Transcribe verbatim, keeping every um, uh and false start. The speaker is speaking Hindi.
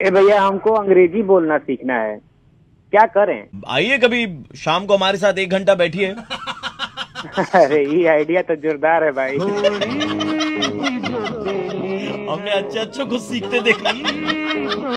ए भैया, हमको अंग्रेजी बोलना सीखना है, क्या करें? आइए कभी शाम को हमारे साथ एक घंटा बैठिए। अरे ये आइडिया तो जोरदार है भाई। हमने अच्छे अच्छे कुछ सीखते देखा।